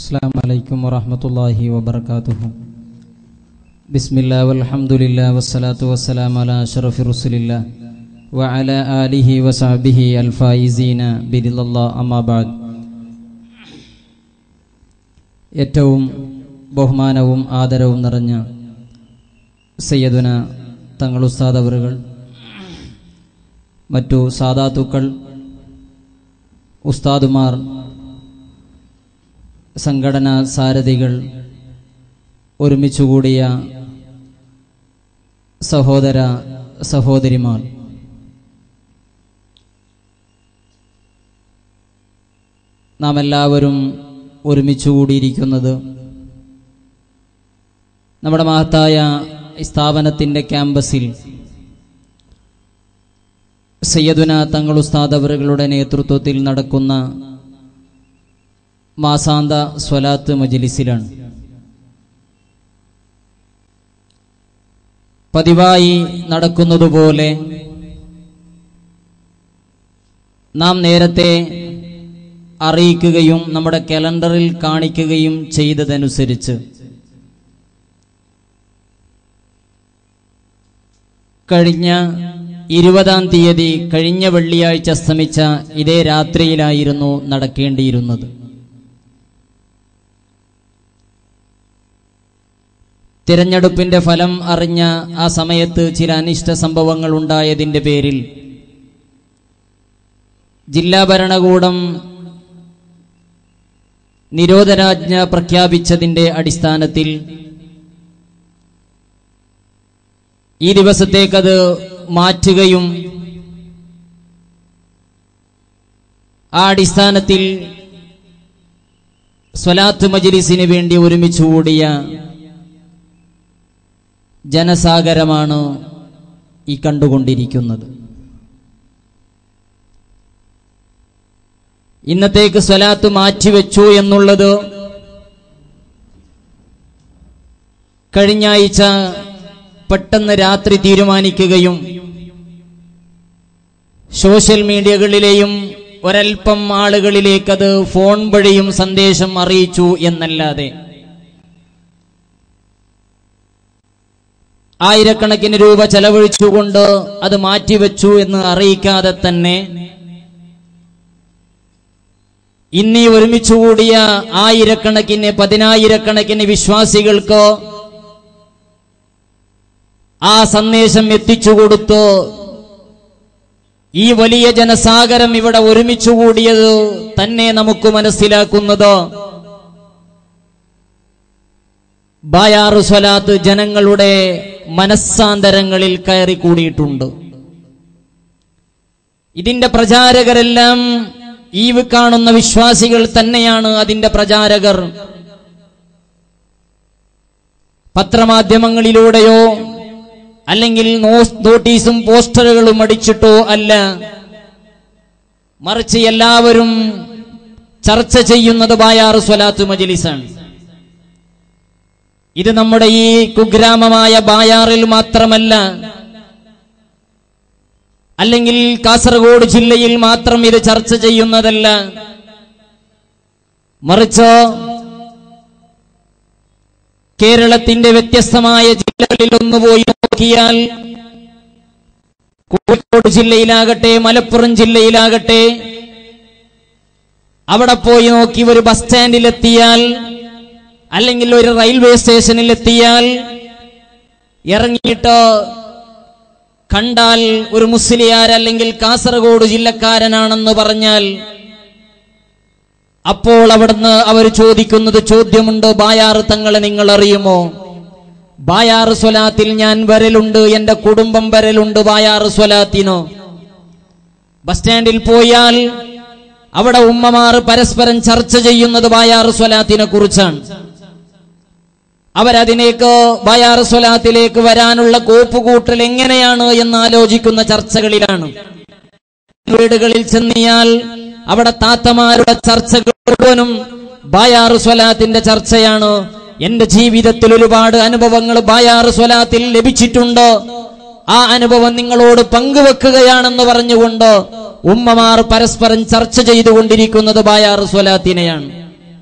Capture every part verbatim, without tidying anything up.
السلام عليكم ورحمة الله وبركاته. بسم الله والحمد لله والصلاة والسلام على أشرف رسول الله وعلى آله وصحبه الفائزين برضا الله أما بعد. ഏറ്റവും ബഹുമാനവും ആദരവും നിറഞ്ഞ സയ്യിദുന തങ്ങൾ ഉസ്താദ് അവറുകൾ, മറ്റു സാദാത്തുക്കൾ, ഉസ്താദുമാർ, സംഘടനാ സാരഥികൾ, ഒരുമിച്ചുകൂടിയ സഹോദര സഹോദരിമാർ, നാം എല്ലാവരും ഒരുമിച്ചുകൂടിയിരിക്കുന്നത് നമ്മുടെ മഹത്തായ സ്ഥാപനത്തിൻ്റെ ക്യാമ്പസിൽ സയ്യിദുന തങ്ങൾ ഉസ്താദ് അവറുകളുടെ നേതൃത്വത്തിൽ നടക്കുന്ന മാസാന്ത സ്വലാത്ത് മജ്ലിസിലാണ്. പതിവായി നടക്കുന്നതുപോലെ നാം നേരത്തെ അറിയിക്കുകയും നമ്മുടെ കലണ്ടറിൽ കാണിക്കുകയും ചെയ്തതനുസരിച്ച് കഴിഞ്ഞ ഇരുപതാം തീയതി കഴിഞ്ഞ വെള്ളിയാഴ്ച അസ്തമിച്ച ഇതേ രാത്രിയിലായിരുന്നു നടക്കേണ്ടിയിരുന്നത്. തിരഞ്ഞെടുപ്പിന്റെ ഫലം അറിഞ്ഞ ആ സമയത്ത് ചില അനിഷ്ട സംഭവങ്ങൾ ഉണ്ടായതിന്റെ പേരിൽ ജില്ലാ ഭരണകൂടം നിരോധനാജ്ഞ പ്രഖ്യാപിച്ചതിന്റെ അടിസ്ഥാനത്തിൽ ഈ ദിവസത്തേക്കത് മാറ്റുകയും ആ അടിസ്ഥാനത്തിൽ സ്വലാത്ത് മജ്ലിസിന് വേണ്ടി ഒരുമിച്ച് കൂടിയ ജനസാഗരമാണ് ഈ കണ്ടുകൊണ്ടിരിക്കുന്നത്. ഇന്നത്തേക്ക് സ്വലാത്ത് മാറ്റിവെച്ചു എന്നുള്ളത് കഴിഞ്ഞ ആഴ്ച പെട്ടെന്ന് രാത്രി തീരുമാനിക്കുകയും സോഷ്യൽ മീഡിയകളിലെയും ഒരൽപ്പം ആളുകളിലേക്കത് ഫോൺ വഴിയും സന്ദേശം അറിയിച്ചു എന്നല്ലാതെ ആയിരക്കണക്കിന് രൂപ ചെലവഴിച്ചുകൊണ്ട് അത് മാറ്റിവെച്ചു എന്ന് അറിയിക്കാതെ തന്നെ ഇന്നീ ഒരുമിച്ചുകൂടിയ ആയിരക്കണക്കിന് പതിനായിരക്കണക്കിന് വിശ്വാസികൾക്ക് ആ സന്ദേശം എത്തിച്ചുകൊടുത്തു. ഈ വലിയ ജനസാഗരം ഇവിടെ ഒരുമിച്ചുകൂടിയത് തന്നെ നമുക്ക് മനസ്സിലാക്കുന്നത് ബായാറു സ്വലാത്ത് ജനങ്ങളുടെ മനസ്സാന്തരങ്ങളിൽ കയറി കൂടിയിട്ടുണ്ട്. ഇതിന്റെ പ്രചാരകരെല്ലാം ഈ കാണുന്ന വിശ്വാസികൾ തന്നെയാണ് അതിന്റെ പ്രചാരകർ. പത്രമാധ്യമങ്ങളിലൂടെയോ അല്ലെങ്കിൽ നോട്ടീസും പോസ്റ്ററുകളും അടിച്ചിട്ടോ അല്ല, മറിച്ച് എല്ലാവരും ചർച്ച ചെയ്യുന്നത് ബായാറു സ്വലാത്ത് മജ്ലിസാണ്. ഇത് നമ്മുടെ ഈ കുഗ്രാമമായ ബായാറിൽ മാത്രമല്ല, അല്ലെങ്കിൽ കാസർഗോഡ് ജില്ലയിൽ മാത്രം ഇത് ചർച്ച ചെയ്യുന്നതല്ല, മറിച്ച് കേരളത്തിന്റെ വ്യത്യസ്തമായ ജില്ലകളിൽ ഒന്ന് പോയി നോക്കിയാൽ കോഴിക്കോട് ജില്ലയിലാകട്ടെ, മലപ്പുറം ജില്ലയിലാകട്ടെ, അവിടെ പോയി നോക്കി ഒരു ബസ് സ്റ്റാൻഡിലെത്തിയാൽ അല്ലെങ്കിൽ ഒരു റെയിൽവേ സ്റ്റേഷനിൽ എത്തിയാൽ ഇറങ്ങിയിട്ട് കണ്ടാൽ ഒരു മുസ്ലിയാർ അല്ലെങ്കിൽ കാസർഗോഡ് ജില്ലക്കാരനാണെന്ന് പറഞ്ഞാൽ അപ്പോൾ അവിടുന്ന് അവർ ചോദിക്കുന്നത് ചോദ്യമുണ്ട്, ബായാറ് തങ്ങളെ നിങ്ങൾ അറിയുമോ? ബായാറ് സ്വലാത്തിൽ ഞാൻ വരലുണ്ട്, എന്റെ കുടുംബം വരലുണ്ട് ബായാറ് സ്വലാത്തിനോ? ബസ് സ്റ്റാൻഡിൽ പോയാൽ അവിടെ ഉമ്മമാർ പരസ്പരം ചർച്ച ചെയ്യുന്നത് ബായാറ് സ്വലാത്തിനെ കുറിച്ചാണ്. അവരതിനേക്ക് ബായാറ് സ്വലാത്തിലേക്ക് വരാനുള്ള കോപ്പുകൂട്ടൽ എങ്ങനെയാണ് എന്ന് ആലോചിക്കുന്ന ചർച്ചകളിലാണ്. വീടുകളിൽ ചെന്നിയാൽ അവിടെ താത്തമാരുടെ ചർച്ചകൾ മുഴുവനും ബായാറ് സ്വലാത്തിന്റെ ചർച്ചയാണ്. എന്റെ ജീവിതത്തിൽ ഒരുപാട് അനുഭവങ്ങൾ ബായാറ് സ്വലാത്തിൽ ലഭിച്ചിട്ടുണ്ട്, ആ അനുഭവം നിങ്ങളോട് പങ്കുവെക്കുകയാണെന്ന് പറഞ്ഞുകൊണ്ട് ഉമ്മമാർ പരസ്പരം ചർച്ച ചെയ്തുകൊണ്ടിരിക്കുന്നത് ബായാറ് സ്വലാത്തിനെയാണ്.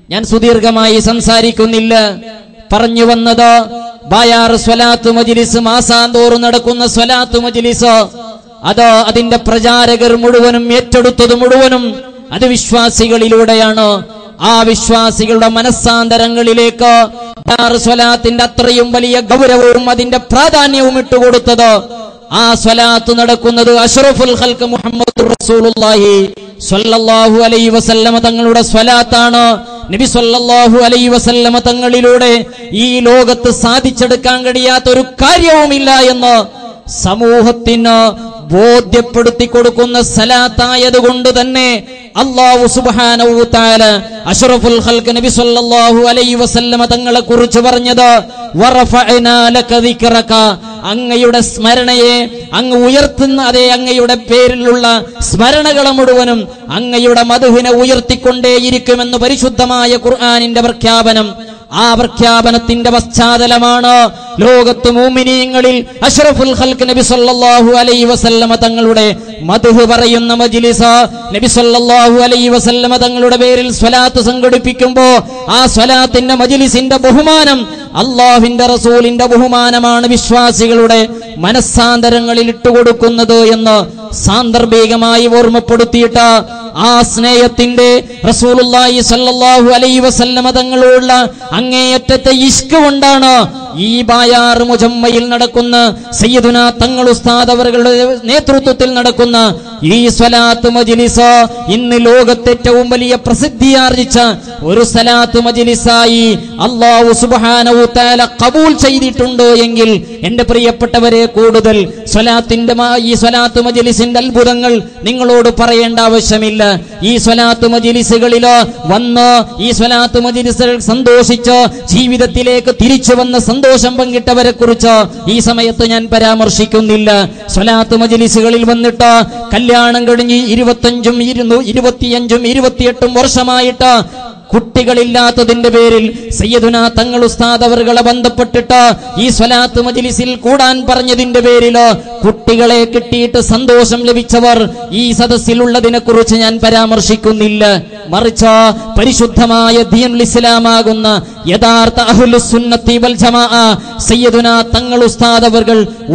ഞാൻ സുദീർഘമായി സംസാരിക്കുന്നില്ല. പറഞ്ഞു വന്നത് ബായാർ സ്വലാത്ത് മജ്ലിസ്, മാസാന്തോറും നടക്കുന്ന സ്വലാത്ത് മജ്ലിസ്, അത് അതിന്റെ പ്രചാരകർ മുഴുവനും ഏറ്റെടുത്തത് മുഴുവനും അത് വിശ്വാസികളിലൂടെയാണ്. ആ വിശ്വാസികളുടെ മനസ്സാന്തരങ്ങളിലേക്ക് ബായാർ സ്വലാത്തിന്റെ അത്രയും വലിയ ഗൗരവവും അതിന്റെ പ്രാധാന്യവും ഇട്ടുകൊടുത്തത് ആ സ്വലാത്ത് നടക്കുന്നത് അഷ്റഫുൽ ഖൽഖ് മുഹമ്മദ് റസൂലുള്ളാഹി സ്വല്ലല്ലാഹു അലൈഹി വസല്ലമ തങ്ങളുടെ സ്വലാത്താണ്. നബി സ്വല്ലല്ലാഹു അലൈഹി വസല്ലമ തങ്ങളിലൂടെ ഈ ലോകത്ത് സാധിച്ചെടുക്കാൻ കഴിയാത്ത ഒരു കാര്യവുമില്ല എന്ന് സമൂഹത്തിന് ബോധ്യപ്പെടുത്തി കൊടുക്കുന്ന സലാത്തായതുകൊണ്ട് തന്നെ അല്ലാഹു സുബ്ഹാനഹു വ തആല അഷ്റഫുൽ ഖൽഖ് നബി സ്വല്ലല്ലാഹു അലൈഹി വസല്ലമ തങ്ങളെ കുറിച്ച് പറഞ്ഞത് വറഫഅനാ ലക ദിക്റക, അങ്ങയുടെ സ്മരണയെ അങ്ങ് ഉയർത്തുന്ന അതേ അങ്ങയുടെ പേരിലുള്ള സ്മരണകളെ മുഴുവനും അങ്ങയുടെ മദ്ഹിനെ ഉയർത്തിക്കൊണ്ടേയിരിക്കുമെന്ന് പരിശുദ്ധമായ ഖുർആനിന്റെ പ്രഖ്യാപനം. ആ പ്രഖ്യാപനത്തിന്റെ പശ്ചാത്തലമാണ് ലോകത്ത് മുഅ്മിനീങ്ങളിൽ അഷ്റഫുൽ ഖൽഖ് നബി സല്ലല്ലാഹു അലൈഹി വസല്ലമ തങ്ങളുടെ മദ്ഹ് പറയുന്ന മജ്ലിസ്. നബി സല്ലല്ലാഹു അലൈഹി വസല്ലമ തങ്ങളുടെ പേരിൽ സ്വലാത്ത് സംഘടിപ്പിക്കുമ്പോൾ ആ സ്വലാത്തിന്റെ മജ്ലിസിന്റെ ബഹുമാനം അല്ലാഹുവിന്റെ റസൂലിന്റെ ബഹുമാനമാണ് വിശ്വാസികളുടെ മനസ്സാന്തരങ്ങളിൽ ഇട്ടുകൊടുക്കുന്നത് എന്ന് സാന്ദർഭികമായി ഓർമ്മപ്പെടുത്തിയിട്ട് ആ സ്നേഹത്തിന്റെ റസൂലുള്ളാഹി സ്വല്ലല്ലാഹു അലൈഹി വസല്ലമ തങ്ങളോടുള്ള അങ്ങേയറ്റത്തെ ഇഷ്ക് കൊണ്ടാണ് ഈ ബായാർ മുജമ്മയിൽ നടക്കുന്ന സയ്യിദുനാ തങ്ങൾ ഉസ്താദ് അവരുടെ നേതൃത്വത്തിൽ നടക്കുന്ന ഈ സ്വലാത്ത് മജ്ലിസ് ഇന്ന് ലോകത്തെ ഏറ്റവും വലിയ പ്രസിദ്ധിയാർജിച്ച ഒരു സ്വലാത്ത് മജ്ലിസായി അല്ലാഹു സുബ്ഹാനഹു വ തആല ഖബൂൽ ചെയ്തിട്ടുണ്ട് എങ്കിൽ എന്റെ പ്രിയപ്പെട്ടവരെ, കൂടുതൽ സ്വലാത്തിന്റെ ഈ സ്വലാത്ത് മജ്ലിസിന്റെ അത്ഭുതങ്ങൾ നിങ്ങളോട് പറയേണ്ട ആവശ്യമില്ല. ഈ സ്വലാത്ത് മജ്ലിസുകളിലോ വന്ന് ഈ സ്വലാത്ത് മജ്ലിസുകൾ സന്തോഷിച്ച് ജീവിതത്തിലേക്ക് തിരിച്ചു വന്ന സന്തോഷം പങ്കിട്ടവരെ കുറിച്ച് ഈ സമയത്ത് ഞാൻ പരാമർശിക്കുന്നില്ല. സ്വലാത്ത് മജ്ലിസുകളിൽ വന്നിട്ട് കല്യാണം കഴിഞ്ഞ് ഇരുപത്തഞ്ചും ഇരുന്നൂ ഇരുപത്തിയഞ്ചും ഇരുപത്തിയെട്ടും വർഷമായിട്ട് കുട്ടികളില്ലാത്തതിന്റെ പേരിൽ സയ്യിദുനാ തങ്ങൾ ഉസ്താദ് അവരുകളെ ബന്ധപ്പെട്ടിട്ട് ഈ സ്വലാത്ത് മജ്ലിസിൽ കൂടാൻ പറഞ്ഞതിന്റെ പേരിലോ കുട്ടികളെ കിട്ടിയിട്ട് സന്തോഷം ലഭിച്ചവർ ഈ സദസ്സിലുള്ളതിനെ കുറിച്ച് ഞാൻ പരാമർശിക്കുന്നില്ല. മറിച്ച് പരിശുദ്ധമായ ദീനുൽ ഇസ്ലാമാകുന്ന യഥാർത്ഥ അഹ്ലുസ് സുന്നത്തി വൽ ജമാഅ സയ്യിദുനാ തങ്ങൾ ഉസ്താദ് അവരുകൾ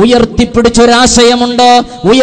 ഉയർത്തിപ്പിടിച്ചൊരാശയമുണ്ട്,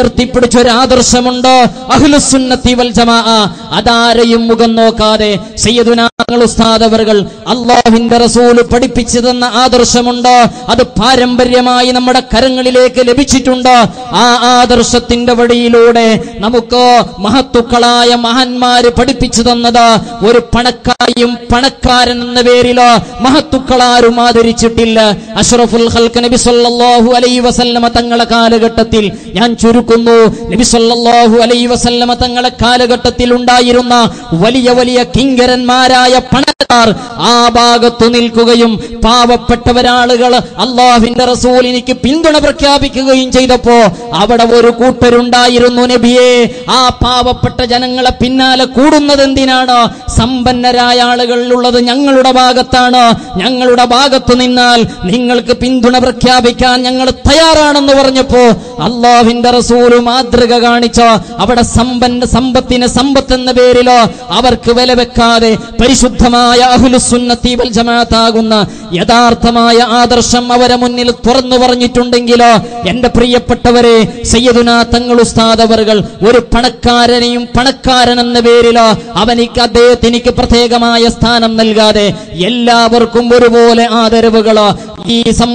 ഉയർത്തിപ്പിടിച്ചൊരാദർശമുണ്ട്. അഹ്ലുസ് സുന്നത്തി വൽ ജമാഅ അതാരെയും മുഖം നോക്കാതെ സയ്യിദുനാ തങ്ങൾ ഉസ്താദ് അവരുകൾ അല്ലാഹുവിന്റെ റസൂല് പഠിപ്പിച്ചു തന്ന ആദർശമുണ്ട്. അത് പാരമ്പര്യമായി നമ്മുടെ കരങ്ങളിലേക്ക് ലഭിച്ചിട്ടുണ്ട്. ആ ആദർശത്തിന്റെ വഴിയിലൂടെ നമുക്ക് മഹത്തുക്കളായ മഹാന്മാര് പഠിപ്പിച്ചു തന്നത് ഒരു പണക്കാരിയും പണക്കാരൻ എന്ന പേരിലോ മഹത്തുക്കളാരും ആദരിച്ചിട്ടില്ല. അഷ്റഫുൽ ഖൽഖ് നബി സല്ലല്ലാഹു അലൈഹി വസല്ലമ തങ്ങളെ കാലഘട്ടത്തിൽ, ഞാൻ ചുരുക്കുന്നു, നബി സല്ലല്ലാഹു അലൈഹി വസല്ലമ തങ്ങളെ കാലഘട്ടത്തിൽ ഉണ്ടായിരുന്ന വലിയ വലിയ കിങ്കരന്മാരായ പണക്കാർ ആ ഭാഗത്തു നിൽക്കുകയും പാവപ്പെട്ടവരാളുകൾ അല്ലാഹുവിന്റെ റസൂൽ എനിക്ക് പിന്തുണ പ്രഖ്യാപിക്കുകയും ചെയ്തപ്പോ അവിടെ ഒരു കൂട്ടരുണ്ടായിരുന്നു, നബിയെ, ആ പാവപ്പെട്ട ജനങ്ങളെ പിന്നാലെ കൂടുന്നത് എന്തിനാണ്? സമ്പന്നരായ ആളുകൾ ഉള്ളത് ഞങ്ങളുടെ ഭാഗത്താണ്, ഞങ്ങളുടെ ഭാഗത്തു നിന്നാൽ നിങ്ങൾക്ക് പിന്തുണ പ്രഖ്യാപിക്കാൻ ഞങ്ങൾ തയ്യാറാണെന്ന് പറഞ്ഞപ്പോ അല്ലാഹുവിന്റെ റസൂൽ മാതൃക കാണിച്ച അവിടെ സമ്പന്ന സമ്പത്തിന് സമ്പത്ത് എന്ന പേരിലോ അവർക്ക് വില വെക്കാതെ പരിശുദ്ധമായ അഹ്ലുസ് സുന്നത്തി വൽ ജമാഅത്ത് ആകുന്ന യഥാർത്ഥമായ ആദർശം അവരെ മുന്നിൽ തുറന്നു പറഞ്ഞിട്ടുണ്ടെങ്കിലോ എന്റെ പ്രിയപ്പെട്ടവരെ, സയ്യിദുനാ തങ്ങൾ ഉസ്താദ് അവരുകൾ ഒരു പണക്കാരനെയും പണക്കാരൻ എന്ന പേരിലോ അവനിക്ക് അദ്ദേഹത്തിനിക്ക് പ്രത്യേകമായ സ്ഥാനം നൽകാതെ എല്ലാവർക്കും ഒരുപോലെ ആദരവുകളോ ഈ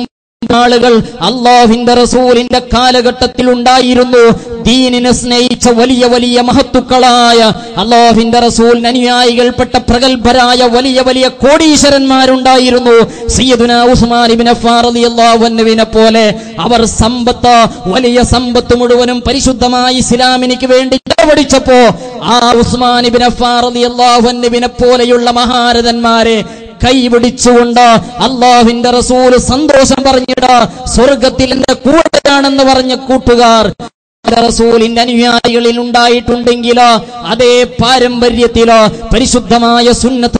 ആളുകൾ അല്ലാഹുവിന്റെ റസൂലിന്റെ കാലഘട്ടത്തിൽ ഉണ്ടായിരുന്നു. ദീനിനെ സ്നേഹിച്ച വലിയ വലിയ മഹത്തുക്കളായ അല്ലാഹുവിന്റെ റസൂലിന്റെ അനുയായികൾപ്പെട്ട പ്രഗൽഭരായ വലിയ വലിയ കോടീശ്വരന്മാരുണ്ടായിരുന്നു. സയ്യിദുനാ ഉസ്മാൻ ഇബ്നു അഫ്ഫാൻ റളിയല്ലാഹു അൻഹുവിനെ പോലെ അവർ സമ്പത്ത്, വലിയ സമ്പത്ത് മുഴുവനും പരിശുദ്ധമായ ഇസ്ലാമിനിക്ക് വേണ്ടി ചെലവഴിച്ചപ്പോ ആ ഉസ്മാൻ ഇബ്നു അഫ്ഫാൻ റളിയല്ലാഹു അൻഹുവിനെ പോലെയുള്ള മഹാരഥന്മാരെ കൈപിടിച്ചുകൊണ്ട് അല്ലാഹുവിന്റെ റസൂൽ സന്തോഷം പറഞ്ഞിട്ട് സ്വർഗത്തിൽ എന്റെ കൂടെയാണെന്ന് പറഞ്ഞ കൂട്ടുകാർ റസൂലിന്റെ അനുയായികളിൽ ഉണ്ടായിട്ടുണ്ടെങ്കിലോ അതേ പാരമ്പര്യത്തിലോ പരിശുദ്ധമായ സുന്നത്ത്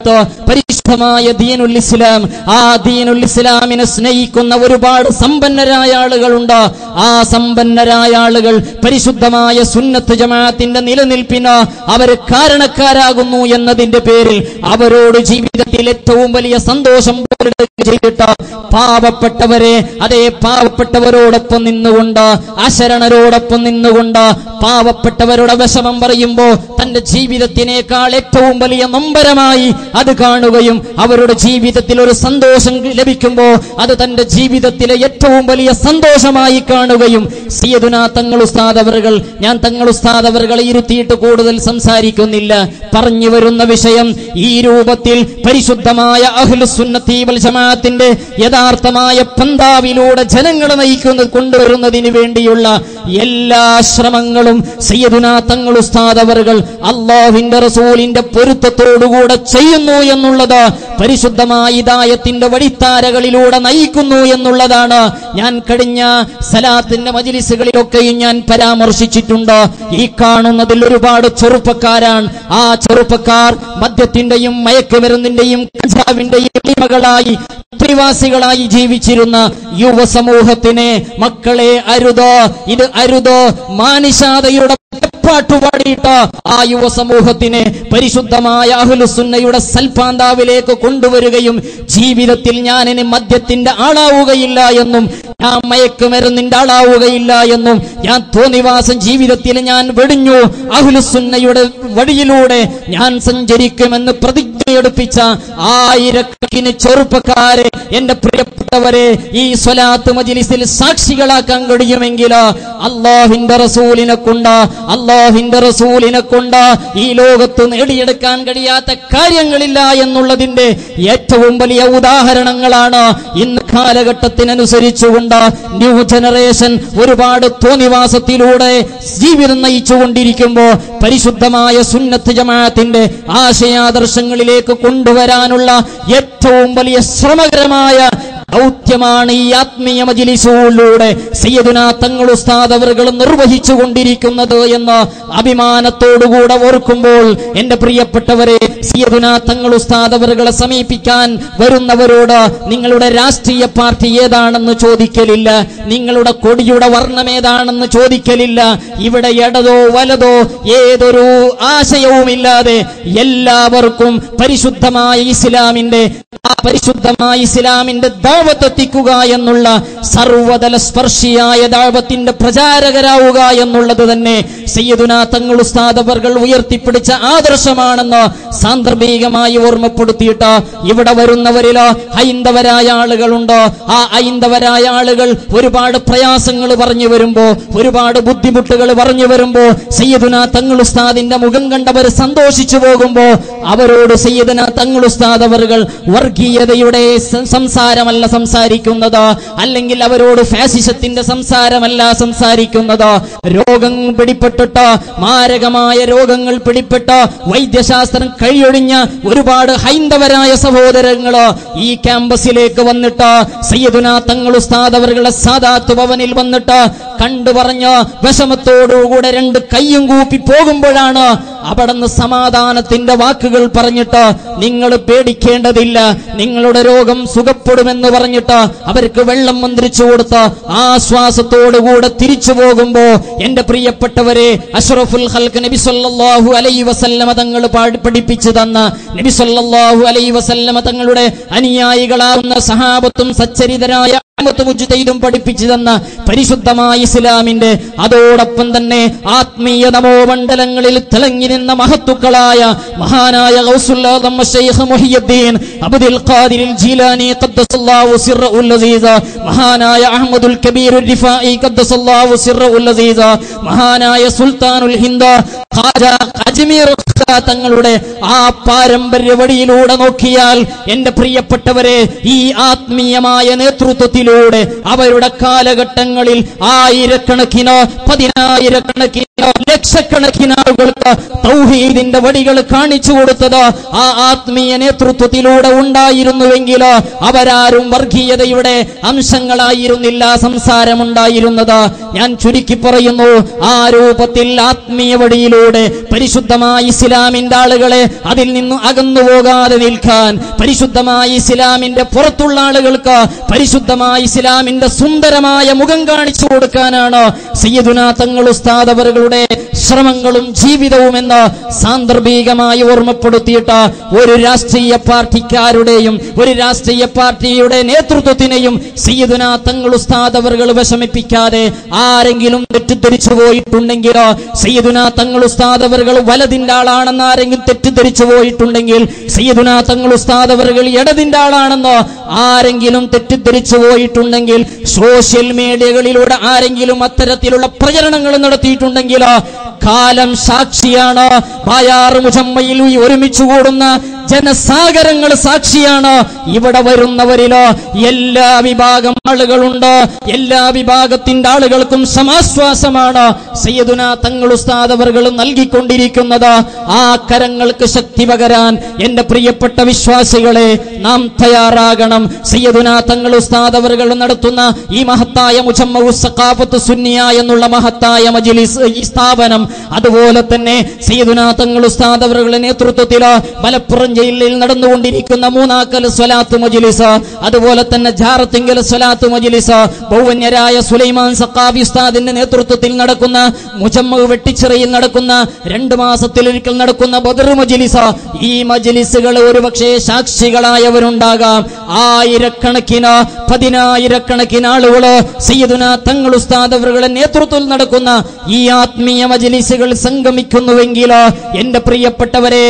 പരിശുദ്ധമായ ദീനുൽ ഇസ്ലാം, ആ ദീനുൽ ഇസ്ലാമിനെ സ്നേഹിക്കുന്ന ഒരുപാട് സമ്പന്നരായ ആളുകളുണ്ട്. ആ സമ്പന്നരായ ആളുകൾ പരിശുദ്ധമായ സുന്നത്ത് ജമാഅത്തിന്റെ നിലനിൽപ്പിന് അവർ കാരണക്കാരാകുന്നു എന്നതിന്റെ പേരിൽ അവരോട് ജീവിതത്തിൽ ഏറ്റവും വലിയ സന്തോഷം ചെയ്തിട്ട് പാവപ്പെട്ടവരെ അതേ പാവപ്പെട്ടവരോടൊപ്പം നിന്നുകൊണ്ട് അശരണരോടൊപ്പം നിന്നുകൊണ്ട് പാവപ്പെട്ടവരുടെ വിഷമം പറയുമ്പോ തന്റെ ജീവിതത്തിനേക്കാൾ ഏറ്റവും വലിയ നൊമ്പരമായി അത് കാണുകയും അവരുടെ ജീവിതത്തിൽ ഒരു സന്തോഷം ലഭിക്കുമ്പോ അത് തന്റെ ജീവിതത്തിലെ ഏറ്റവും വലിയ സന്തോഷമായി കാണുകയും സയ്യിദുനാ തങ്ങൾ ഉസ്താദ് അവറുകൾ, ഞാൻ തങ്ങൾ ഉസ്താദ് അവറുകളെ ഇരുത്തിയിട്ട് കൂടുതൽ സംസാരിക്കുന്നില്ല, പറഞ്ഞു വരുന്ന വിഷയം ഈ രൂപത്തിൽ പരിശുദ്ധമായ അഹ്ലുസ് സുന്നത്തി വൽ ജമാഅത്തിന്റെ യഥാർത്ഥമായ പന്താവിലൂടെ ജനങ്ങളെ നയിക്കുന്നത് കൊണ്ടുവരുന്നതിന് വേണ്ടിയുള്ള എല്ലാ ശ്രമങ്ങളും സയ്യിദുനാ തങ്ങൾ ഉസ്താദ് അവറുകൾ അല്ലാഹുവിന്റെ റസൂലിന്റെ പൊരുത്തത്തോടുകൂടെ ചെയ്യുന്നു എന്നുള്ളത്, പരിശുദ്ധമായ ഹിദായത്തിന്റെ വഴിത്താരകളിലൂടെ നയിക്കുന്നു എന്നുള്ളതാണ് ഞാൻ കഴിഞ്ഞ സലാത്തിന്റെ മജ്ലിസുകളിലൊക്കെയും ഞാൻ പരാമർശിച്ചിട്ടുണ്ട്. ഈ കാണുന്നതിൽ ഒരുപാട് ചെറുപ്പക്കാരാണ്. ആ ചെറുപ്പക്കാർ മദ്യത്തിന്റെയും മയക്കുമരുന്നിന്റെയും കഞ്ചാവിന്റെയും അടിമകളായി പ്രവാസികളായി ജീവിച്ചിരുന്ന യുവസമൂഹത്തിനെ മക്കളെ അരുതോ, ഇത് അരുതോ, മാനിഷാദയുടെ പാട്ടുപാടിയിട്ട് ആ യുവ സമൂഹത്തിനെ പരിശുദ്ധമായ അഹ്ലുസ് സുന്നയുടെ സൽപാന്താവിലേക്ക് കൊണ്ടുവരികയും ജീവിതത്തിൽ ഞാൻ ഇനി മദ്യത്തിന്റെ ആളാവുകയില്ല എന്നും ഞാൻ മയക്കുമരുന്നിന്റെ ആളാവുകയില്ല എന്നും ഞാൻ തോന്നിവാസം ജീവിതത്തിൽ ഞാൻ വെടിഞ്ഞു അഹ്ലുസ് സുന്നയുടെ വഴിയിലൂടെ ഞാൻ സഞ്ചരിക്കുമെന്ന് പ്രതിജ്ഞയെടുപ്പിച്ച ആയിരക്കണക്കിന് ചെറുപ്പക്കാരെ, എന്റെ പ്രിയപ്പെട്ടവരെ, ഈ സ്വലാത്ത് മജ്ലിസിൽ സാക്ഷികളാക്കാൻ കഴിയുമെങ്കിൽ അല്ലാഹുവിന്റെ റസൂലിനെ കൊണ്ട് അല്ലാഹുവിന്റെ റസൂലിനെ കൊണ്ട് ഈ ലോകത്ത് നേടിയെടുക്കാൻ കഴിയാത്ത കാര്യങ്ങളില്ല എന്നുള്ളതിന്റെ ഏറ്റവും വലിയ ഉദാഹരണങ്ങളാണ് ഇന്ന് കാലഘട്ടത്തിനനുസരിച്ചുകൊണ്ട് ന്യൂ ജനറേഷൻ ഒരുപാട് തോന്നിവാസത്തിലൂടെ ജീവിതം നയിച്ചുകൊണ്ടിരിക്കുമ്പോൾ പരിശുദ്ധമായ സുന്നത്ത് ജമാഅത്തിന്റെ ആശയാദർശങ്ങളിലേക്ക് കൊണ്ടുവരാനുള്ള ഏറ്റവും വലിയ ശ്രമകരമായ ദൗത്യമാണ് ഈ ആത്മീയ മജ്ലിസുകളിലൂടെ സയ്യിദുനാ തങ്ങൾ ഉസ്താദ് അവറുകൾ നിർവഹിച്ചു കൊണ്ടിരിക്കുന്നത് എന്ന് അഭിമാനത്തോടുകൂടെ ഓർക്കുമ്പോൾ എന്റെ പ്രിയപ്പെട്ടവരെ, സയ്യിദുനാ തങ്ങൾ ഉസ്താദ് അവറുകളെ സമീപിക്കാൻ വരുന്നവരോട് നിങ്ങളുടെ രാഷ്ട്രീയ പാർട്ടി ഏതാണെന്ന് ചോദിക്കലില്ല, നിങ്ങളുടെ കൊടിയുടെ വർണ്ണം ഏതാണെന്ന് ചോദിക്കലില്ല. ഇവിടെ ഇടതോ വലതോ ഏതൊരു ആശയവുമില്ലാതെ എല്ലാവർക്കും പരിശുദ്ധമായ ഇസ്ലാമിന്റെ ആ പരിശുദ്ധമായ ഇസ്ലാമിന്റെ ദഅവത്തെത്തിക്കുക എന്നുള്ള സർവതല സ്പർശിയായ ദഅവത്തിന്റെ പ്രചാരകരാവുക എന്നുള്ളത് തന്നെ സയ്യിദുനാ തങ്ങൾ ഉസ്താദ് അവറുകൾ ഉയർത്തിപ്പിടിച്ച ആദർശമാണെന്ന് സാന്ദർഭികമായി ഓർമ്മപ്പെടുത്തിയിട്ട് ഇവിടെ വരുന്നവരിലോ ഹൈന്ദവരായ ആളുകളുണ്ടോ, ആ ഹൈന്ദവരായ ആളുകൾ ഒരുപാട് പ്രയാസങ്ങൾ പറഞ്ഞു വരുമ്പോ, ഒരുപാട് ബുദ്ധിമുട്ടുകൾ പറഞ്ഞു വരുമ്പോ സയ്യിദുനാ തങ്ങൾ ഉസ്താദിന്റെ മുഖം കണ്ടവർ സന്തോഷിച്ചു പോകുമ്പോ അവരോട് സയ്യിദുനാ തങ്ങൾ ഉസ്താദ് അവറുകൾ വർഗീയതയുടെ സംസാരമല്ല സംസാരിക്കുന്നത്, അല്ലെങ്കിൽ അവരോട് ഫാസിസത്തിന്റെ സംസാരമല്ല സംസാരിക്കുന്നത്. രോഗം പിടിപ്പെട്ടിട്ട്, മാരകമായ രോഗങ്ങൾ പിടിപ്പെട്ട് വൈദ്യശാസ്ത്രം കഴിയൊഴിഞ്ഞ ഒരുപാട് ഹൈന്ദവരായ സഹോദരങ്ങള് ഈ ക്യാമ്പസിലേക്ക് വന്നിട്ട് സയ്യിദുനാ തങ്ങൾ ഉസ്താദ് അവറുകളെ സാദാത്ത് ഭവനിൽ വന്നിട്ട് കണ്ടു പറഞ്ഞ് വിഷമത്തോടുകൂടെ രണ്ട് കയ്യും കൂപ്പി പോകുമ്പോഴാണ് അവിടുന്ന് സമാധാനത്തിന്റെ വാക്കുകൾ പറഞ്ഞിട്ട് നിങ്ങൾ പേടിക്കേണ്ടതില്ല, നിങ്ങളുടെ രോഗം സുഖപ്പെടുമെന്ന് പറഞ്ഞിട്ട് അവർക്ക് വെള്ളം മന്ത്രിച്ചു കൊടുത്ത് ആശ്വാസത്തോടുകൂടെ തിരിച്ചു പോകുമ്പോ എന്റെ പ്രിയപ്പെട്ടവരെ, അഷ്റഫുൽ ഖൽഖ് നബി സല്ലല്ലാഹു അലൈഹി വസല്ലമ തങ്ങൾ പഠിപ്പിച്ചു തന്ന, നബി സല്ലല്ലാഹു അലൈഹി വസല്ലമ തങ്ങളുടെ അനുയായികളാവുന്ന സഹാബത്തും സച്ചരിതരായ മുജ്തഹിദും പഠിപ്പിച്ചു തന്ന പരിശുദ്ധമായ ഇസ്ലാമിന്റെ അതോടൊപ്പം തന്നെ ആത്മീയ നവോമണ്ഡലങ്ങളിൽ തിളങ്ങി നിന്ന മഹത്തുക്കളായ മഹാനായ ഗൗസുൽ ആദം ശൈഖ് മുഹിയുദ്ദീൻ അബ്ദുൽ ഖാദിർ ജീലാനി ഖദ്ദസല്ലാഹു സിർറുൽ അസീസ, മഹാനായ അഹ്മദുൽ കബീർ റിഫായി ഖദ്ദസല്ലാഹു സിർറുൽ അസീസ, മഹാനായ സുൽത്താനുൽ ഹിന്ദ് ഖാജ അജ്മീർ തങ്ങളുടെ ആ പാരമ്പര്യ വഴിയിലൂടെ നോക്കിയാൽ എന്റെ പ്രിയപ്പെട്ടവരെ, ഈ ആത്മീയമായ നേതൃത്വത്തിലൂടെ അവരുടെ കാലഘട്ടങ്ങളിൽ ആയിരക്കണക്കിനോ പതിനായിരക്കണക്കിന് ലക്ഷക്കണക്കിന് ആളുകൾക്ക് തൗഹീദിന്റെ വടികൾ കാണിച്ചു കൊടുത്തത് ആ ആത്മീയ നേതൃത്വത്തിലൂടെ ഉണ്ടായിരുന്നുവെങ്കിൽ അവരാരും വർഗീയതയുടെ അംശങ്ങളായിരുന്നില്ല സംസാരമുണ്ടായിരുന്നത്. ഞാൻ ചുരുക്കി പറയുന്നു, ആ രൂപത്തിൽ ആത്മീയ വടിയിലൂടെ പരിശുദ്ധമായ ഇസ്ലാമിന്റെ ആളുകളെ അതിൽ നിന്ന് അകന്നുപോകാതെ നിൽക്കാൻ, പരിശുദ്ധമായ ഇസ്ലാമിന്റെ പുറത്തുള്ള ആളുകൾക്ക് പരിശുദ്ധമായ ഇസ്ലാമിന്റെ സുന്ദരമായ മുഖം കാണിച്ചു കൊടുക്കാനാണ് സയ്യിദുനാ തങ്ങൾ ഉസ്താദ് അവരുടെ ശ്രമങ്ങളും ജീവിതവും എന്ന് സാന്ദർഭികമായി ഓർമ്മപ്പെടുത്തിയിട്ട് ഒരു രാഷ്ട്രീയ പാർട്ടിക്കാരുടെയും ഒരു രാഷ്ട്രീയ പാർട്ടിയുടെ നേതൃത്വത്തിനെയും സയ്യിദുനാ തങ്ങൾ ഉസ്താദ് അവர்கள் വിഷമിപ്പിക്കാതെ, ആരെങ്കിലും തെറ്റിദ്ധരിച്ചു പോയിട്ടുണ്ടെങ്കിലോ സയ്യിദുനാ തങ്ങൾ ഉസ്താദ് അവர்கள் വലതിന്റെ ആളാണെന്ന് ആരെങ്കിലും തെറ്റിദ്ധരിച്ചു പോയിട്ടുണ്ടെങ്കിൽ, സയ്യിദുനാ തങ്ങൾ ഉസ്താദ് അവர்கள் ഇടതിന്റെ ആളാണെന്നോ ആരെങ്കിലും തെറ്റിദ്ധരിച്ചു പോയിട്ടുണ്ടെങ്കിൽ, സോഷ്യൽ മീഡിയകളിലൂടെ ആരെങ്കിലും അത്തരത്തിലുള്ള പ്രചരണങ്ങൾ നടത്തിയിട്ടുണ്ടെങ്കിൽ കാലം സാക്ഷിയാണ്. ബായാർ മുജമ്മയിൽ ഒരുമിച്ച് കൂടുന്ന ജനസാഗരങ്ങൾ സാക്ഷിയാണ്. ഇവിടെ വരുന്നവരിലോ എല്ലാ വിഭാഗം ആളുകളുണ്ട്. എല്ലാ വിഭാഗത്തിന്റെ ആളുകൾക്കും സമാശ്വാസമാണ് സയ്യിദുനാ തങ്ങൾ ഉസ്താദ് അവர்கள் നൽകിക്കൊണ്ടിരിക്കുന്നത്. ആ കരങ്ങൾക്ക് ശക്തി പകരാൻ എന്റെ പ്രിയപ്പെട്ട വിശ്വാസികളെ നാം തയ്യാറാകണം. സയ്യിദുനാ തങ്ങൾ ഉസ്താദ് അവர்கள் നടത്തുന്ന ഈ മഹത്തായ മുജമ്മഉ സഖാഫത്ത് സുന്നിയ എന്നുള്ള മഹത്തായ മജ്ലിസ്, ഈ സ്ഥാപനം, അതുപോലെ തന്നെ സയ്യിദുനാ തങ്ങൾ ഉസ്താദ് അവരുടെ നേതൃത്വത്തിൽ മലപ്പുറം ജില്ലയിൽ നടന്നുകൊണ്ടിരിക്കുന്ന മൂന്നാക്കൽ സ്വലാത്ത് മജ്ലിസ്, അതുപോലെ തന്നെ ജാറത്തിങ്കൽ സ്വലാത്ത് മജ്ലിസ്, ബഹുവന്യരായ സുലൈമാൻ സഖാഫി ഉസ്താദിന്റെ നേതൃത്വത്തിൽ നടക്കുന്ന മുജമ്മഉ വെട്ടിച്ചിറയിൽ നടക്കുന്ന രണ്ട് മാസത്തിലൊരിക്കൽ നടക്കുന്ന ബദർ മജ്ലിസ്, ഈ മജ്ലിസുകൾ ഒരുപക്ഷെ സാക്ഷികളായവരുണ്ടാകാം. ആയിരക്കണക്കിന് പതിനായിരക്കണക്കിന് ആളുകൾ സയ്യിദുനാ തങ്ങൾ ഉസ്താദ് അവരുടെ നേതൃത്വത്തിൽ നടക്കുന്ന ഈ ആത്മീയ മജ്ലിസുകൾ സംഗമിക്കുന്നുവെങ്കിൽ എന്റെ പ്രിയപ്പെട്ടവരെ,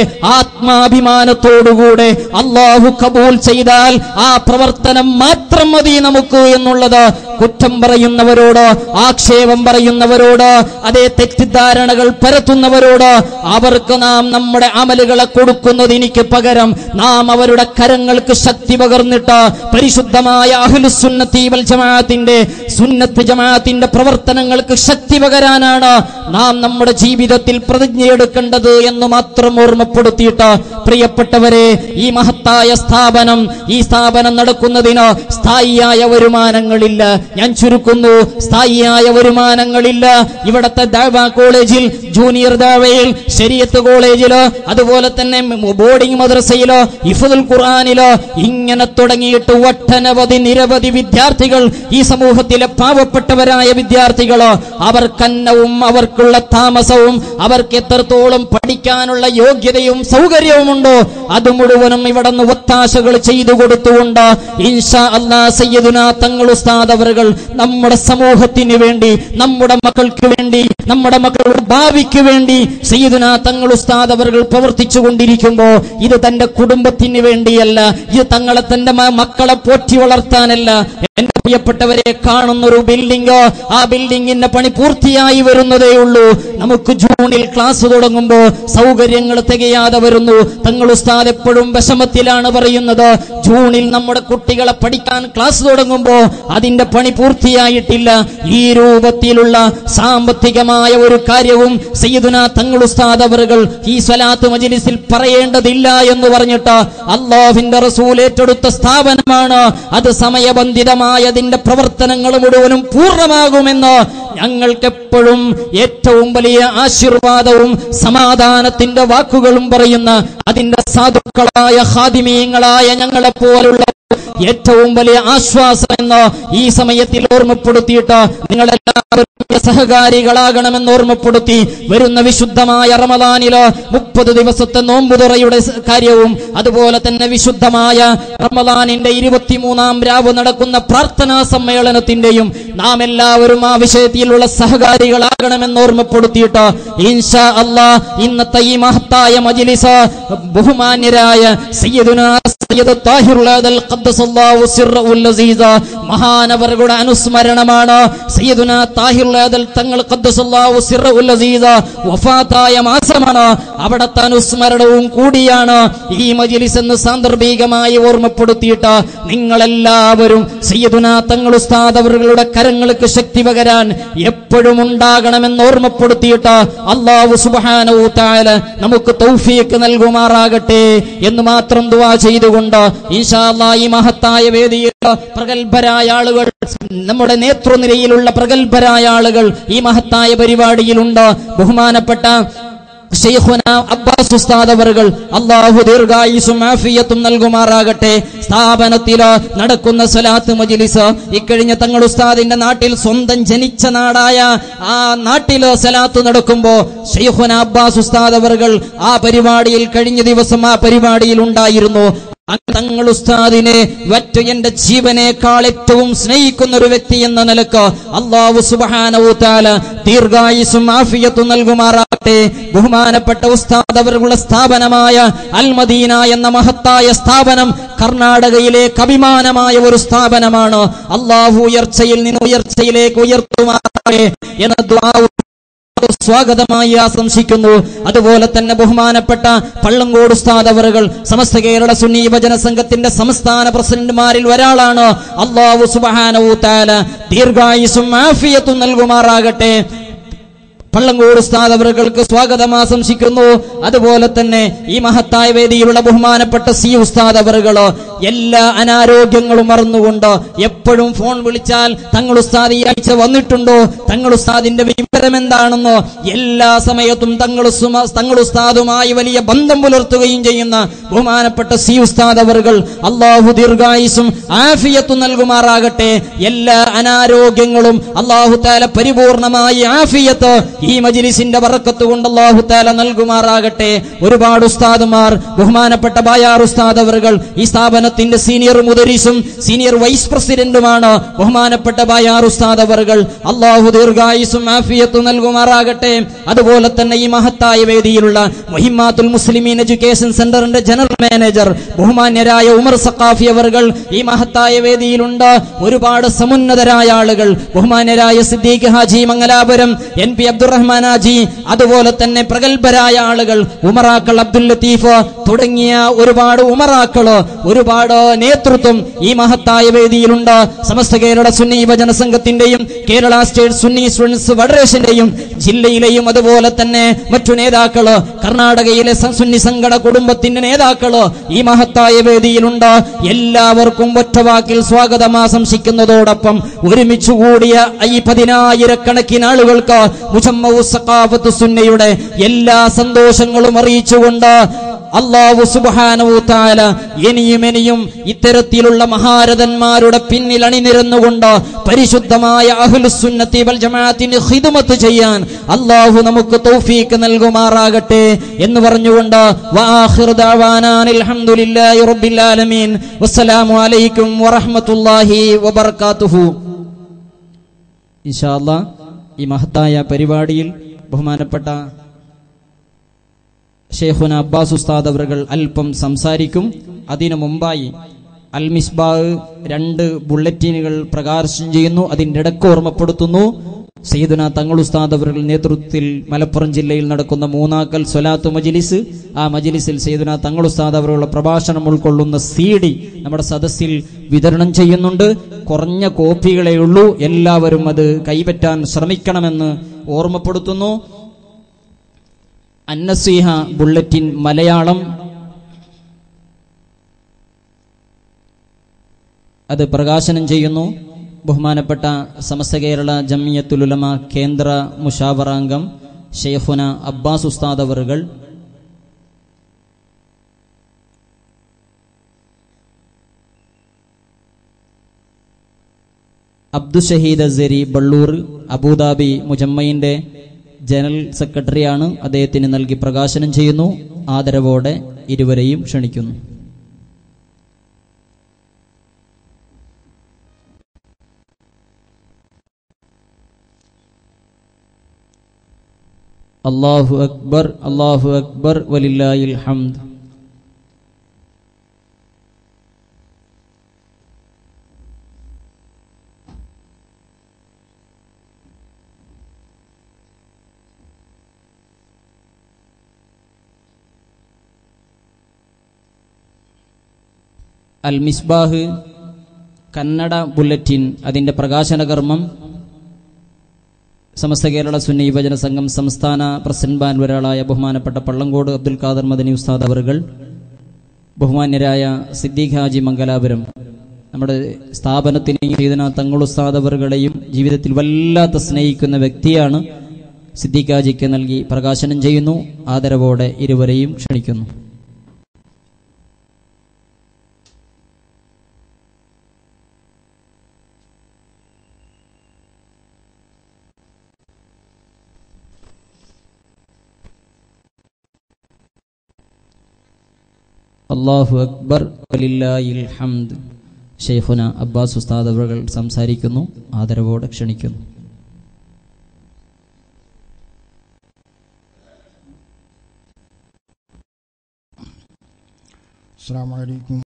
ആത്മാഭിമാനത്തോടുകൂടെ അല്ലാഹു കബൂൽ ചെയ്താൽ ആ പ്രവർത്തനം മാത്രം മതി നമുക്ക് എന്നുള്ളത് കുറ്റം പറയുന്നവരോട്, ആക്ഷേപം പറയുന്നവരോട്, അതേ തെറ്റിദ്ധാരണകൾ പരത്തുന്നവരോട് അവർക്ക് നാം നമ്മുടെ അമലുകളെ കൊടുക്കുന്നതിനിക്ക് പകരം നാം അവരുടെ കരങ്ങൾക്ക് ശക്തി പകർന്നിട്ട് പരിശുദ്ധമായ അഹ്ലുസുന്നത്തി വൽ ജമാഅത്തിന്റെ സുന്നത്ത് ജമാഅത്തിന്റെ പ്രവർത്തനങ്ങൾക്ക് ശക്തി പകരാനാണ് നാം നമ്മുടെ ജീവിതത്തിൽ പ്രതിജ്ഞയെടുക്കേണ്ടത് എന്ന് മാത്രം ഓർമ്മപ്പെടുത്തിയിട്ട്, പ്രിയപ്പെട്ടവരെ, ഈ മഹത്തായ സ്ഥാപനം ഈ സ്ഥാപനം നടക്കുന്നതിന് സ്ഥായിയായ വരുമാനങ്ങളില്ല. ഞാൻ ചുരുക്കുന്നു, സ്ഥായിയായ വരുമാനങ്ങളില്ല. ഇവിടത്തെ ദഅവ കോളേജിൽ, ജൂനിയർ ദഅവയിൽ, ശരീഅത്ത് കോളേജിലോ, അതുപോലെ തന്നെ ബോർഡിംഗ് മദ്രസയിലോ, ഹിഫ്ദുൽ ഖുർആനിലോ, ഇങ്ങനെ തുടങ്ങിയിട്ട് ഒട്ടനവധി നിരവധി വിദ്യാർത്ഥികൾ, ഈ സമൂഹത്തിലെ പാവപ്പെട്ടവരായ വിദ്യാർത്ഥികളോ, അവർക്കന്നവും അവർക്കുള്ള താമസവും അവർക്ക് എത്രത്തോളം പഠിക്കാനുള്ള യോഗ്യതയും സൗകര്യവും ഉണ്ടോ അത് മുഴുവനും ഇവിടെ നിന്ന് ഒത്താശകൾ ചെയ്തു കൊടുത്തുകൊണ്ട് ഇൻഷാ അല്ലാഹ് സയ്യിദുനാ തങ്ങൾ ഉസ്താദ് അവர்கள் നമ്മുടെ സമൂഹത്തിന് വേണ്ടി, നമ്മുടെ മക്കൾക്ക് വേണ്ടി, നമ്മുടെ മക്കളുടെ ഭാവിക്ക് വേണ്ടി സയ്യിദുനാ തങ്ങൾ ഉസ്താദ് അവர்கள் പ്രവർത്തിച്ചു കൊണ്ടിരിക്കുമ്പോ ഇത് തന്റെ കുടുംബത്തിന് വേണ്ടിയല്ല, ഇത് തങ്ങളെ തന്റെ മക്കളെ പോറ്റി വളർത്താനല്ല. എന്റെ പ്രിയപ്പെട്ടവരെ, കാണുന്നൊരു ബിൽഡിംഗ്, ആ ബിൽഡിംഗിന്റെ പണി പൂർത്തിയായി വരുന്നതേ ഉള്ളൂ. നമുക്ക് ജൂണിൽ ക്ലാസ് തുടങ്ങുമ്പോ സൗകര്യങ്ങൾ തികയാതെ വരുന്നു. തങ്ങൾ ഉസ്താദ് എപ്പോഴും വിഷമത്തിലാണ് പറയുന്നത്, ജൂണിൽ നമ്മുടെ കുട്ടികളെ പഠിക്കാൻ ക്ലാസ് തുടങ്ങുമ്പോ അതിന്റെ പണി പൂർത്തിയായിട്ടില്ല. ഈ രൂപത്തിലുള്ള സാമ്പത്തികമായ ഒരു കാര്യവും സയ്യിദുനാ തങ്ങൾ ഉസ്താദ് അവர்கள் ഈ സ്വലാത്ത് മജ്ലിസിൽ പറയേണ്ടതില്ല എന്ന് പറഞ്ഞിട്ട് അല്ലാഹുവിന്റെ റസൂൽ ഏറ്റെടുത്ത സ്ഥാപനമാണ്. അത് സമയബന്ധിതമായതിന്റെ പ്രവർത്തനങ്ങൾ മുഴുവനും പൂർണ്ണമാകുമെന്ന് ഞങ്ങൾക്കെപ്പോഴും ഏറ്റവും വലിയ ആശീർവാദവും സമാധാനത്തിന്റെ വാക്കുകളും പറയുന്ന അതിന്റെ സാധുക്കളായ ഖാദിമീങ്ങളായ ഞങ്ങളെപ്പോലുള്ള ഏറ്റവും വലിയ ആശ്വാസം എന്ന് ഈ സമയത്തിൽ ഓർമ്മപ്പെടുത്തിയിട്ട് നിങ്ങളെല്ലാവരും സഹകാരികളാകണമെന്ന് ഓർമ്മപ്പെടുത്തി, വരുന്ന വിശുദ്ധമായ റമദാനിലോ മുപ്പത് ദിവസത്തെ നോമ്പുതുറയുടെ കാര്യവും അതുപോലെ തന്നെ വിശുദ്ധമായ റമദാനിന്റെ ഇരുപത്തിമൂന്നാം രാവ് നടക്കുന്ന പ്രാർത്ഥനാ സമ്മേളനത്തിന്റെയും നാം എല്ലാവരും ആ വിഷയത്തിലുള്ള സഹകാരികളാകണമെന്ന് ഓർമ്മപ്പെടുത്തിയിട്ട് ഇൻഷാ അല്ലാഹ് ഇന്നത്തെ ഈ മഹത്തായ മജ്ലിസ് ബഹുമാന്യരായ സയ്യിദുനാ സയ്യിദ് താഹിറുൽ അദൽ ഖദ്ദസല്ലാഹു സിർറഹുൽ അസീസ മഹാനവറുകളുടെ അനുസ്മരണമാണ്. സയ്യിദുനാ താഹിറുൽ അദൽ തങ്ങൾ ഖദ്ദസല്ലാഹു സിർറഹുൽ അസീസ വഫാത്തായ മാസമാണ്. അവിടുത്തെ അനുസ്മരണവും കൂടിയാണ് ഈ മജ്ലിസ് എന്ന് സാന്ദർഭികമായി ഓർമ്മപ്പെടുത്തിയിട്ട് നിങ്ങളെല്ലാവരും സയ്യിദുനാ തങ്ങൾ ഉസ്താദ് അവരുടെ കരങ്ങൾക്ക് ശക്തി പകരാൻ എപ്പോഴും ഉണ്ടാകണമെന്ന് ഓർമ്മപ്പെടുത്തിയിട്ട് അല്ലാഹു സുബ്ഹാനഹു വ തആല നമുക്ക് തൗഫീഖ് നൽകുമാറാകട്ടെ എന്ന് മാത്രം ദുആ ചെയ്തുകൊണ്ട് ഇൻഷാ അല്ലാഹ് ഈ മഹത്തായ വേദിയിൽ പ്രഗൽഭരായ ആളുകൾ, നമ്മുടെ നേതൃനിരയിലുള്ള പ്രഗൽഭരായ ആളുകൾ ഈ മഹത്തായ പരിപാടിയിലുണ്ട്. ബഹുമാനപ്പെട്ട ശൈഖുനാ അബ്ബാസ് ഉസ്താദ് അവറുകൾ അല്ലാഹു ദീർഘായുസ്സും ആഫിയത്തും നൽകുമാറാകട്ടെ. സ്ഥാപനത്തില് നടക്കുന്ന സ്വലാത്ത് മജ്ലിസ് ഇക്കഴിഞ്ഞ തങ്ങൾ ഉസ്താദിന്റെ നാട്ടിൽ, സ്വന്തം ജനിച്ച നാടായ ആ നാട്ടില് സ്വലാത്ത് നടക്കുമ്പോ ശൈഖുനാ അബ്ബാസ് ഉസ്താദ് അവറുകൾ ആ പരിപാടിയിൽ കഴിഞ്ഞ ദിവസം ആ പരിപാടിയിൽ ഉണ്ടായിരുന്നു. തങ്ങൾ ഉസ്താദിനെ വറ്റ എന്റെ ജീവനേക്കാൾ ഏറ്റവും സ്നേഹിക്കുന്ന ഒരു വ്യക്തി എന്ന നിലക്ക് അല്ലാഹു സുബ്ഹാനഹു വ തആല ദീർഘായുസ്സും ആഫിയത്തും നൽകുമാറാകട്ടെ. ബഹുമാനപ്പെട്ട ഉസ്താദ് അവരുടെ സ്ഥാപനമായ അൽ മദീന എന്ന മഹത്തായ സ്ഥാപനം കർണാടകയിലേക്ക് അഭിമാനമായ ഒരു സ്ഥാപനമാണ്. അല്ലാഹു ഉയർച്ചയിൽ നിന്ന് ഉയർച്ചയിലേക്ക് ഉയർത്തുമാറാകട്ടെ എന്ന ദുആ സ്വാഗതമായി ആശംസിക്കുന്നു. അതുപോലെ തന്നെ ബഹുമാനപ്പെട്ട പള്ളങ്കോട് ഉസ്താദ് അവറുകൾ സമസ്ത കേരള സുന്നി യുവജന സംഘത്തിന്റെ സംസ്ഥാന പ്രസിഡന്റുമാരിൽ ഒരാളാണ്. അല്ലാഹു സുബ്ഹാനഹു വ തആല ദീർഘായുസ്സും ആഫിയത്തും നൽകുമാറാകട്ടെ. പള്ളങ്കോട് ഉസ്താദ് അവറുകൾക്ക് സ്വാഗതം ആശംസിക്കുന്നു. അതുപോലെ തന്നെ ഈ മഹത്തായ വേദിയിലുള്ള ബഹുമാനപ്പെട്ട സി ഉസ്താദ് അവറുകള് എല്ലാ അനാരോഗ്യങ്ങളും മറന്നുകൊണ്ട് എപ്പോഴും ഫോൺ വിളിച്ചാൽ തങ്ങൾ ഉസ്താദ് ഈ ആഴ്ച വന്നിട്ടുണ്ടോ, തങ്ങൾ ഉസ്താദിന്റെ വിവരം എന്താണെന്നോ എല്ലാ സമയത്തും തങ്ങൾ തങ്ങൾ ഉസ്താദുമായി വലിയ ബന്ധം പുലർത്തുകയും ചെയ്യുന്ന ബഹുമാനപ്പെട്ട സി ഉസ്താദ് അവറുകൾ അല്ലാഹു ദീർഘായുസ്സും ആഫിയത്തും നൽകുമാറാകട്ടെ. എല്ലാ അനാരോഗ്യങ്ങളും അല്ലാഹു തആല പരിപൂർണമായി ആഫിയത്ത് ഈ മജ്ലിസിന്റെ ബറക്കത്ത് കൊണ്ട് അല്ലാഹു തആല നൽകുമാറാകട്ടെ. ഒരുപാട് ഉസ്താദുമാർ, ബഹുമാനപ്പെട്ട ബായാർ ഉസ്താദ് അവറുകൾ ഈ സ്ഥാപനത്തിന്റെ സീനിയർ മുദരിസും സീനിയർ വൈസ് പ്രസിഡന്റുമാണ്. ബഹുമാനപ്പെട്ട ബായാർ ഉസ്താദ് അവറുകൾ അല്ലാഹു ദീർഘായുസ്സും ആഫിയത്തും നൽകുമാറാകട്ടെ. അതുപോലെ തന്നെ ഈ മഹത്തായ വേദിയിലുള്ള മുഹിമ്മാത്തുൽ മുസ്ലിമീൻ എഡ്യൂക്കേഷൻ സെന്ററിന്റെ ജനറൽ മാനേജർ ബഹുമാന്യരായ ഉമർ സഖാഫി അവറുകൾ ഈ മഹത്തായ വേദിയിലുണ്ട്. ഒരുപാട് സമുന്നതരായ ആളുകൾ, ബഹുമാന്യരായ സിദ്ദീഖ് ഹാജി മംഗലാപുരം, എൻ പി അബ്ദുറഹ്മാൻ ഹാജി, അതുപോലെ തന്നെ പ്രഗൽഭരായ ആളുകൾ ഉമറാക്കൾ അബ്ദുൽ ലത്തീഫ് തുടങ്ങിയ ഒരുപാട് ഉമറാക്കള്, ഒരുപാട് നേതൃത്വം ഈ മഹത്തായ വേദിയിലുണ്ട്. സമസ്ത കേരള സുന്നി യുവജന സംഘത്തിന്റെയും കേരള സ്റ്റേറ്റ് സുന്നി സ്റ്റുഡൻസ് ഫെഡറേഷന്റെയും ജില്ലയിലെയും അതുപോലെ തന്നെ മറ്റു നേതാക്കള്, കർണാടകയിലെ സുന്നി സംഘട കുടുംബത്തിന്റെ നേതാക്കള് ഈ മഹത്തായ വേദിയിലുണ്ട്. എല്ലാവർക്കും ഒറ്റവാക്കിൽ സ്വാഗതം ആശംസിക്കുന്നതോടൊപ്പം ഒരുമിച്ച് കൂടിയ ഈ പതിനായിരക്കണക്കിന് ആളുകൾക്ക് മുജമ്മഉ സഖാഫത്ത് സുന്നയുടെ എല്ലാ സന്തോഷങ്ങളും അറിയിച്ചുകൊണ്ട് അല്ലാഹു സുബ്ഹാനഹു വ തആല ഇനിയും ഇനിയും ഇത്തരത്തിലുള്ള മഹാരഥന്മാരുടെ പിന്നിൽ അണിനിരന്നുകൊണ്ട് പരിശുദ്ധമായ അഹ്ലുസ് സുന്നത്തി വൽ ജമാഅത്തിന് ഖിദ്മത്ത് ചെയ്യാൻ അല്ലാഹു നമുക്ക് തൗഫീഖ് നൽകുമാറാകട്ടെ എന്ന് പറഞ്ഞുകൊണ്ട് വആഖിറു ദഅവാനാ അൽഹംദുലില്ലാഹി റബ്ബിൽ ആലമീൻ വസ്സലാമു അലൈക്കും വറഹ്മത്തുള്ളാഹി വബറകാതുഹു. ഇൻഷാ അല്ലാഹ് ഈ മഹത്തായ പരിപാടിയിൽ ബഹുമാനപ്പെട്ട ശൈഖുനാ അബ്ബാസ് ഉസ്താദ് അവറുകൾ അല്പം സംസാരിക്കും. അതിനു മുമ്പായി അൽ മിസ്ബാഹ് രണ്ട് ബുള്ളറ്റിനുകൾ പ്രകാശനം ചെയ്യുന്നു. അതിന്റെ ഇടയ്ക്ക് ഓർമ്മപ്പെടുത്തുന്നു, സയ്യിദുനാ തങ്ങൾ ഉസ്താദ് അവറുകൾ നേതൃത്വത്തിൽ മലപ്പുറം ജില്ലയിൽ നടക്കുന്ന മൂന്നാക്കൽ സ്വലാത്ത് മജ്ലിസ്, ആ മജ്ലിസിൽ സയ്യിദുനാ തങ്ങൾ ഉസ്താദ് അവറുകളുടെ പ്രഭാഷണം ഉൾക്കൊള്ളുന്ന സി ഡി നമ്മുടെ സദസ്സിൽ വിതരണം ചെയ്യുന്നുണ്ട്. കുറഞ്ഞ കോപ്പികളേ ഉള്ളൂ, എല്ലാവരും അത് കൈപ്പറ്റാൻ ശ്രമിക്കണമെന്ന് ഓർമ്മപ്പെടുത്തുന്നു. അന്നസീഹ ബുള്ളറ്റിൻ മലയാളം അത് പ്രകാശനം ചെയ്യുന്നു. ബഹുമാനപ്പെട്ട സമസ്ത കേരള ജംഇയ്യത്തുൽ ഉലമ കേന്ദ്ര മുശാവറാംഗം ശൈഖുനാ അബ്ബാസ് ഉസ്താദ് അവറുകൾ അബ്ദുൽ ഷഹീദ് അസ്സരി ബള്ളൂർ അബുദാബി മുജമ്മയിന്റെ ജനറൽ സെക്രട്ടറിയാണ്. അദ്ദേഹത്തിന് നൽകി പ്രകാശനം ചെയ്യുന്നു. ആദരവോടെ ഇരുവരെയും ക്ഷണിക്കുന്നു. അല്ലാഹു അക്ബർ, അല്ലാഹു അക്ബർ, വലില്ലാഹിൽ ഹംദ്. അൽ മിസ്ബാഹ് കന്നഡ ബുള്ളറ്റിൻ അതിൻ്റെ പ്രകാശന കർമ്മം സമസ്ത കേരള സുന്നി യുവജന സംഘം സംസ്ഥാന പ്രസിഡന്റ് ബാൻവരാളായ ബഹുമാനപ്പെട്ട പള്ളങ്കോട് അബ്ദുൽ ഖാദർ മദനി ഉസ്താദ് അവറുകൾ, ബഹുമാന്യരായ സിദ്ദീഖ് ഹാജി മംഗലാപുരം, നമ്മുടെ സ്ഥാപനത്തിനെയും സയ്യിദുനാ തങ്ങൾ ഉസ്താദ് അവറുകളെയും ജീവിതത്തിൽ വല്ലാത്ത സ്നേഹിക്കുന്ന വ്യക്തിയാണ്, സിദ്ദീഖ് ഹാജിക്ക് നൽകി പ്രകാശനം ചെയ്യുന്നു. ആദരവോടെ ഇരുവരെയും ക്ഷണിക്കുന്നു. അല്ലാഹു അക്ബർ വലില്ലാഹിൽ ഹംദ്. ശൈഖുന അബ്ബാസ് ഉസ്താദ് അവറുകൾ സംസാരിക്കുന്നു. ആദരവോടെ ക്ഷണിക്കുന്നു. അസ്സലാമു അലൈക്കും